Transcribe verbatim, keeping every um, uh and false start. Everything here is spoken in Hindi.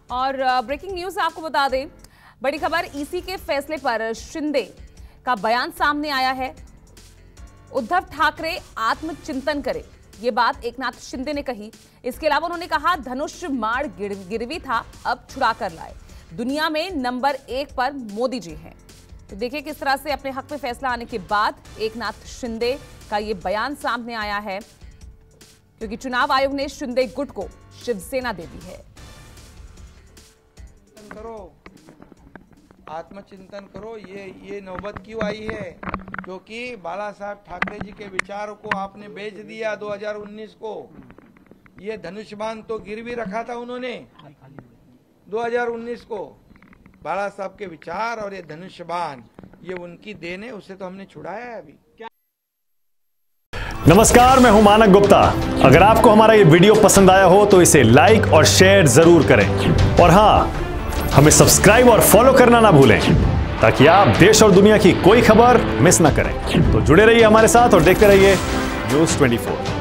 और ब्रेकिंग न्यूज आपको बता दें, बड़ी खबर, ईसी के फैसले पर शिंदे का बयान सामने आया है। उद्धव ठाकरे आत्मचिंतन करें, ये बात एकनाथ शिंदे ने कही। इसके अलावा उन्होंने कहा, धनुष माड़ गिर, गिरवी था, अब छुड़ा कर लाए। दुनिया में नंबर एक पर मोदी जी हैं। तो देखिए किस तरह से अपने हक में फैसला आने के बाद एकनाथ शिंदे का ये बयान सामने आया है, क्योंकि चुनाव आयोग ने शिंदे गुट को शिवसेना दे दी है। करो, आत्मचिंतन करो। ये ये नौबत क्यों आई है? क्योंकि बाला साहब ठाकरे जी के विचारों को आपने बेच दिया दो हज़ार उन्नीस को। ये धनुष्यबाण तो गिरवी रखा था उन्होंने दो हज़ार उन्नीस को। बाला साहब के विचार और ये धनुष्यबाण, ये उनकी देन है, उसे तो हमने छुड़ाया है अभी। नमस्कार, मैं हूं मानक गुप्ता। अगर आपको हमारा ये वीडियो पसंद आया हो तो इसे लाइक और शेयर जरूर करें, और हां, हमें सब्सक्राइब और फॉलो करना ना भूलें, ताकि आप देश और दुनिया की कोई खबर मिस ना करें। तो जुड़े रहिए हमारे साथ और देखते रहिए न्यूज़ चौबीस।